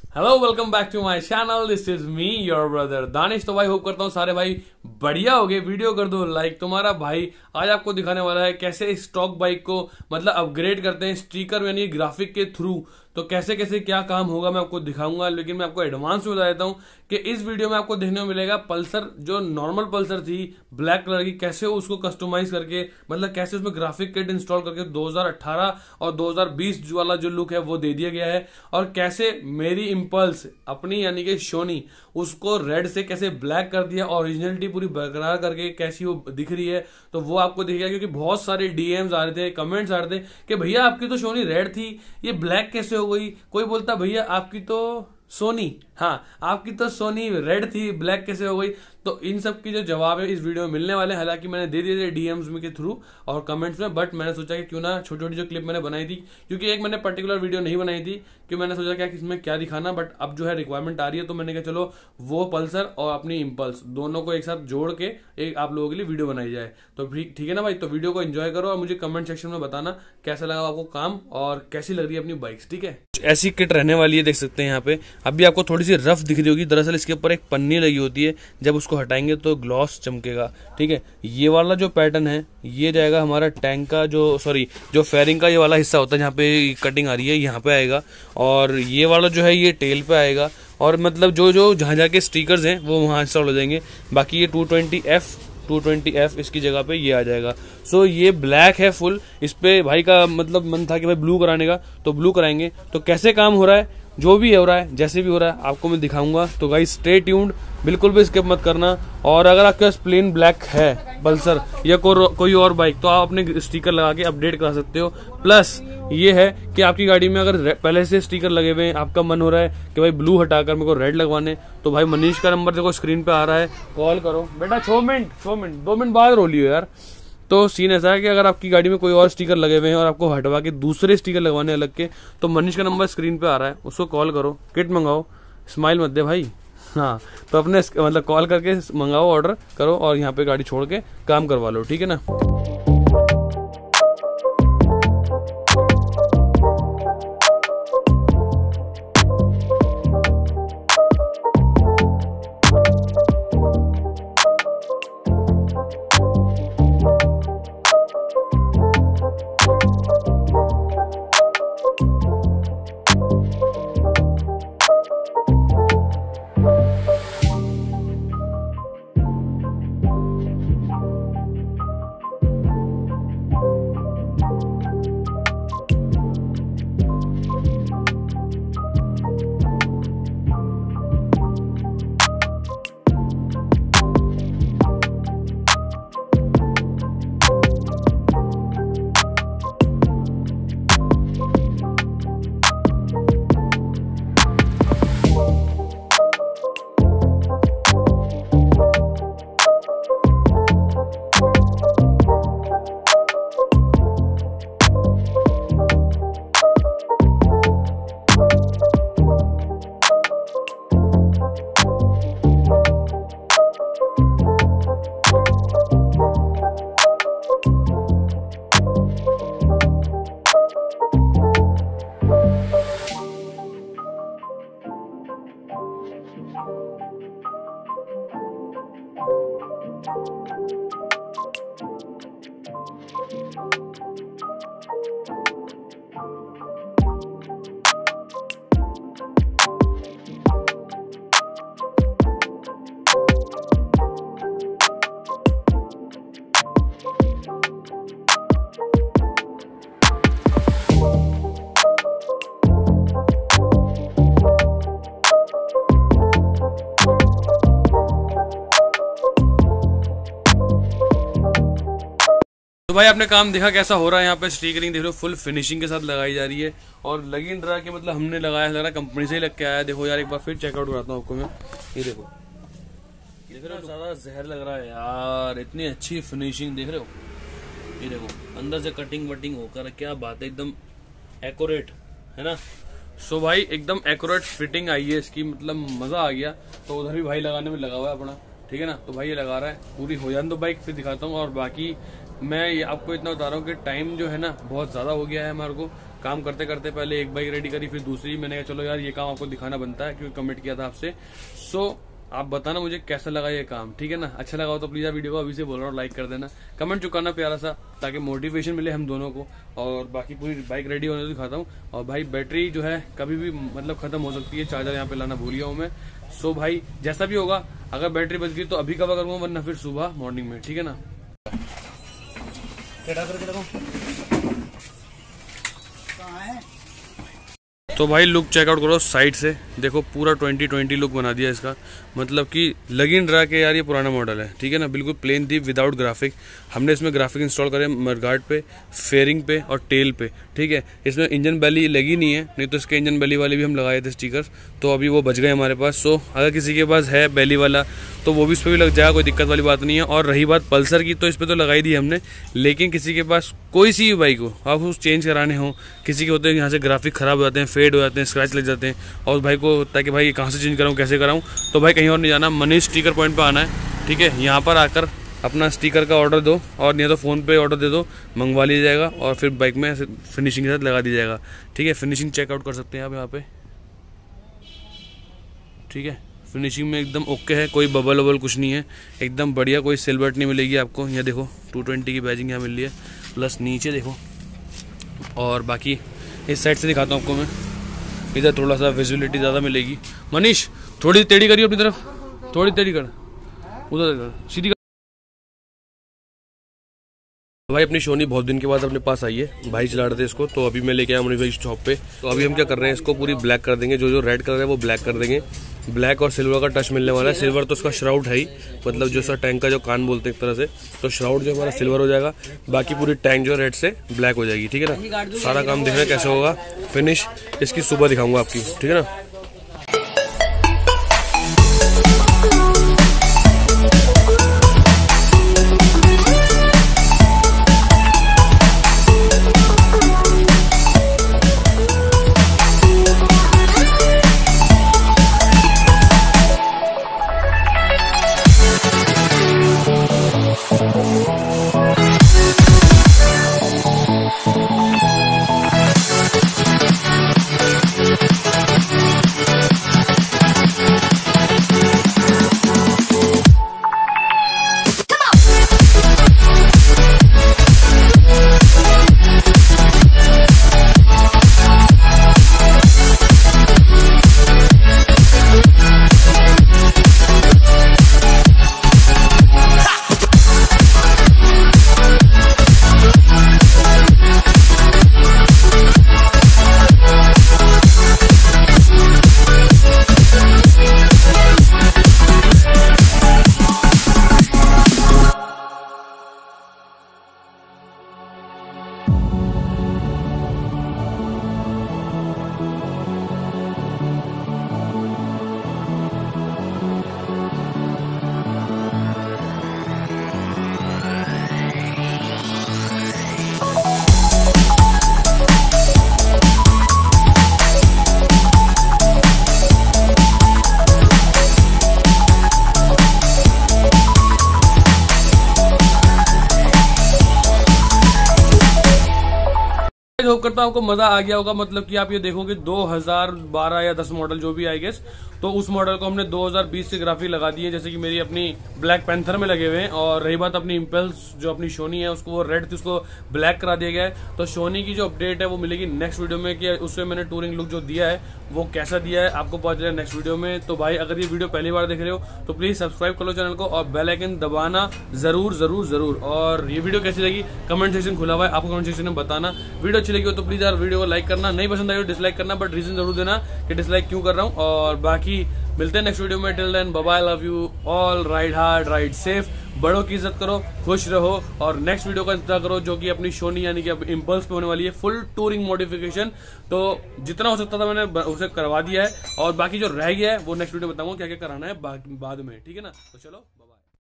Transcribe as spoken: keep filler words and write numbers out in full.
Hello welcome back to my channel. This is me your brother Danish. तो भाई hope करता हूँ सारे भाई बढ़िया हो गए। वीडियो कर दो लाइक। तुम्हारा भाई आज आपको दिखाने वाला है कैसे स्टॉक बाइक को मतलब अपग्रेड करते हैं स्टिकर यानी ग्राफिक के थ्रू। तो कैसे कैसे क्या काम होगा मैं आपको दिखाऊंगा, लेकिन मैं आपको एडवांस में बता देता हूँ कि इस वीडियो में आपको देखने को मिलेगा पल्सर जो नॉर्मल पल्सर थी ब्लैक कलर की, कैसे उसको कस्टमाइज करके मतलब कैसे उसमें ग्राफिक किट इंस्टॉल करके दो हज़ार अठारह और दो हज़ार बीस वाला जो लुक है वो दे दिया गया है। और कैसे मेरी इम्पल्स अपनी यानी कि शोनी उसको रेड से कैसे ब्लैक कर दिया, ओरिजिनलिटी पूरी बरकरार करके कैसी वो दिख रही है, तो वो आपको दिखेगा। क्योंकि बहुत सारे डीएम्स आ रहे थे, कमेंट्स आ रहे थे कि भैया आपकी तो शोनी रेड थी, ये ब्लैक कैसे हो गई। कोई बोलता भैया आपकी तो सोनी, हाँ आपकी तो सोनी रेड थी, ब्लैक कैसे हो गई। तो इन सब की जो जवाब है इस वीडियो में मिलने वाले हैं। हालांकि मैंने दे दिए थे डीएम्स में के थ्रू और कमेंट्स में, बट मैंने सोचा कि क्यों ना छोटी छोटी जो क्लिप मैंने बनाई थी, क्योंकि एक मैंने पर्टिकुलर वीडियो नहीं बनाई थी कि मैंने सोचा क्या इसमें क्या दिखाना, बट अब जो है रिक्वायरमेंट आ रही है तो मैंने कहा चलो वो पल्सर और अपनी इम्पल्स दोनों को एक साथ जोड़ के एक आप लोगों के लिए वीडियो बनाई जाए। तो ठीक है ना भाई। तो वीडियो को एंजॉय करो और मुझे कमेंट सेक्शन में बताना कैसा लगा आपको काम और कैसी लग रही है अपनी बाइक्स। ठीक है, ऐसी किट रहने वाली है, देख सकते हैं यहाँ पे। अभी आपको थोड़ी सी रफ दिख रही होगी, दरअसल इसके ऊपर एक पन्नी लगी होती है, जब उसको हटाएंगे तो ग्लॉस चमकेगा। ठीक है, ये वाला जो पैटर्न है ये जाएगा हमारा टैंक का जो सॉरी जो फेयरिंग का ये वाला हिस्सा होता है जहाँ पे कटिंग आ रही है यहाँ पे आएगा, और ये वाला जो है ये टेल पे आएगा। और मतलब जो जो जहाँ जहाँ के स्टिकर्स हैं वो वहाँ इंस्टॉल हो जाएंगे। बाकी ये two twenty F two twenty F इसकी जगह पे ये आ जाएगा। सो ये ब्लैक है फुल। इस पे भाई का मतलब मन था कि भाई ब्लू कराने का, तो ब्लू कराएंगे। तो कैसे काम हो रहा है, जो भी हो रहा है जैसे भी हो रहा है आपको मैं दिखाऊंगा। तो गाइस स्टे ट्यून्ड, बिल्कुल भी स्किप मत करना। और अगर आपके पास प्लेन ब्लैक है पल्सर या को, कोई और बाइक, तो आप अपने स्टिकर लगा के अपडेट करा सकते हो। प्लस ये है कि आपकी गाड़ी में अगर पहले से स्टिकर लगे हुए हैं, आपका मन हो रहा है कि भाई ब्लू हटाकर मेरे को रेड लगवाने, तो भाई मनीष का नंबर देखो स्क्रीन पे आ रहा है, कॉल करो। बेटा छह मिनट छह मिनट दो मिनट बाद रो लियो यार। तो सीन ऐसा है कि अगर आपकी गाड़ी में कोई और स्टिकर लगे हुए हैं और आपको हटवा के दूसरे स्टिकर लगवाने अलग के, तो मनीष का नंबर स्क्रीन पे आ रहा है, उसको कॉल करो, किट मंगाओ, स्माइल मत दे भाई। हाँ तो अपने मतलब कॉल करके मंगाओ, ऑर्डर करो और यहाँ पे गाड़ी छोड़ के काम करवा लो। ठीक है ना। तो भाई आपने काम देखा कैसा हो रहा है। यहाँ पे स्टिकरिंग देख लो फुल फिनिशिंग के साथ लगाई जा रही है और लगी नहीं रहा कि मतलब हमने लगाया, लग रहा कंपनी से ही लग के आया। देखो यार एक बार फिर चेकआउट कराता हूँ आपको मैं। ये देखो देख रहे हो, ज्यादा जहर लग रहा है यार, इतनी अच्छी फिनिशिंग देख रहे हो। ये देखो अंदर से कटिंग वटिंग होकर, क्या बात है, एकदम एक्यूरेट है ना। सो भाई एकदम एक्यूरेट फिटिंग आई है इसकी, मतलब मजा आ गया। तो उधर भी भाई लगाने में लगा हुआ है अपना, ठीक है ना। तो भाई ये लगा रहा है, पूरी हो जाए तो बाइक फिर दिखाता हूँ। और बाकी मैं ये आपको इतना बता रहा हूँ कि टाइम जो है ना बहुत ज़्यादा हो गया है हमारे को, काम करते करते पहले एक बाइक रेडी करी, फिर दूसरी। मैंने कहा चलो यार ये काम आपको दिखाना बनता है क्योंकि कमेंट किया था आपसे। सो आप बताना मुझे कैसा लगा ये काम, ठीक है ना। अच्छा लगा हो तो प्लीज आप वीडियो को अभी से बोल रहा हूँ लाइक कर देना, कमेंट चुकाना प्यारा सा, ताकि मोटिवेशन मिले हम दोनों को। और बाकी पूरी बाइक रेडी होने दिखाता हूँ। और भाई बैटरी जो है कभी भी मतलब खत्म हो सकती है, चार्जर यहाँ पे लाना भूल गया हूँ मैं। सो भाई जैसा भी होगा, अगर बैटरी बच गई तो अभी कवर करूंगा, वरना फिर सुबह मॉर्निंग में, ठीक है ना। तो भाई लुक चेकआउट करो साइड से, देखो पूरा ट्वेंटी ट्वेंटी लुक बना दिया इसका। मतलब कि लग इन रहा कि यार ये पुराना मॉडल है, ठीक है ना। बिल्कुल प्लेन थी विदाउट ग्राफिक। हमने इसमें ग्राफिक इंस्टॉल करे मडगार्ड पे, फेयरिंग पे और टेल पे, ठीक है। इसमें इंजन बैली लगी नहीं है, नहीं तो इसके इंजन बैली वाले भी हम लगाए थे स्टिकर्स, तो अभी वो बच गए हमारे पास। सो अगर किसी के पास है बैली वाला तो वो भी इस पर भी लग जाएगा, कोई दिक्कत वाली बात नहीं है। और रही बात पल्सर की, तो इस पर तो लगाई दी हमने, लेकिन किसी के पास कोई सी भी बाइक हो, आप उस चेंज कराने हो, किसी के होते हैं यहाँ से ग्राफिक खराब हो जाते हैं, फेड हो जाते हैं, स्क्रैच लग जाते हैं, और भाई को होता है कि भाई कहाँ से चेंज कराऊँ, कैसे कराऊँ, तो भाई कहीं और नहीं जाना, मनीष स्टिकर पॉइंट पर आना है, ठीक है। यहाँ पर आकर अपना स्टिकर का ऑर्डर दो, और नहीं तो फ़ोन पे ऑर्डर दे दो, मंगवा लिया जाएगा और फिर बाइक में फिनिशिंग के साथ लगा दी जाएगा, ठीक है। फिनिशिंग चेकआउट कर सकते हैं आप यहाँ पे, ठीक है। फिनिशिंग में एकदम ओके है, कोई बबल वबल कुछ नहीं है, एकदम बढ़िया। कोई सिल्वर्ट नहीं मिलेगी आपको। यहाँ देखो टू ट्वेंटी की बैजिंग यहाँ मिल रही है, प्लस नीचे देखो। और बाकी इस साइड से दिखाता हूँ आपको मैं, इधर थोड़ा सा विजिबिलिटी ज़्यादा मिलेगी। मनीष थोड़ी टेढ़ी करिए अपनी तरफ, थोड़ी टेढ़ी कर, उधर कर, सीधी कर। भाई अपनी शोनी बहुत दिन के बाद अपने पास आई है, भाई चला रहे थे इसको, तो अभी मैं लेके आया मनीष भाई शॉप पे। तो अभी हम क्या कर रहे हैं, इसको पूरी ब्लैक कर देंगे, जो जो रेड कलर है वो ब्लैक कर देंगे। ब्लैक और सिल्वर का टच मिलने वाला है। सिल्वर तो उसका श्राउड है ही, मतलब जो सा टैंक का जो कान बोलते हैं एक तरह से, तो श्राउड जो हमारा सिल्वर हो जाएगा, बाकी पूरी टैंक जो रेड से ब्लैक हो जाएगी, ठीक है ना। सारा काम देखना कैसे होगा, फिनिश इसकी सुबह दिखाऊंगा आपकी, ठीक है ना। होप करता हूं आपको मजा आ गया होगा। मतलब कि आप ये देखोगे दो हज़ार बारह या दस मॉडल जो भी आई गेस, तो उस मॉडल को हमने दो हज़ार बीस से ग्राफिक लगा दी है, जैसे कि मेरी अपनी ब्लैक पैंथर में लगे हुए हैं। और रही बात अपनी इम्पल्स जो अपनी शोनी है, उसको वो रेड थी उसको ब्लैक करा दिया गया है। तो शोनी की जो अपडेट है वो मिलेगी नेक्स्ट वीडियो में, कि उसमें मैंने टूरिंग लुक जो दिया है वो कैसा दिया है आपको पता चलेगा नेक्स्ट वीडियो में। तो भाई अगर ये वीडियो पहली बार देख रहे हो तो प्लीज सब्सक्राइब कर लो चैनल को और बेल आइकन दबाना जरूर जरूर जरूर। और ये वीडियो कैसी लगी कमेंट सेक्शन खुला हुआ है, आपको कमेंट सेक्शन में बताना। वीडियो अच्छी लगी हो तो प्लीज यार वीडियो को लाइक करना, नहीं पसंद आई हो डिसलाइक करना, बट रीजन जरूर देना कि डिसलाइक क्यों कर रहा हूँ। और बाकी मिलते हैं नेक्स्ट वीडियो में, till then bye bye, love you all, ride hard ride safe, बड़ों की इज्जत करो, खुश रहो और नेक्स्ट वीडियो का इंतजार करो जो कि अपनी शोनी यानी कि अब इम्पल्स पे होने वाली है फुल टूरिंग मॉडिफिकेशन। तो जितना हो सकता था मैंने उसे करवा दिया है और बाकी जो रह गया है वो नेक्स्ट वीडियो में बताऊंगा क्या क्या कराना है बाद में, ठीक है ना। तो चलो।